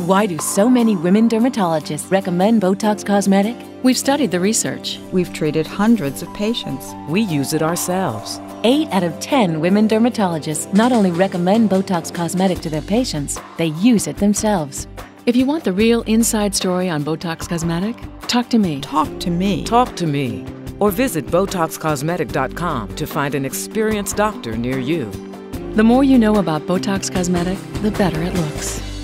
Why do so many women dermatologists recommend Botox Cosmetic? We've studied the research. We've treated hundreds of patients. We use it ourselves. 8 out of 10 women dermatologists not only recommend Botox Cosmetic to their patients, they use it themselves. If you want the real inside story on Botox Cosmetic, talk to me. Talk to me. Talk to me. Or visit BotoxCosmetic.com to find an experienced doctor near you. The more you know about Botox Cosmetic, the better it looks.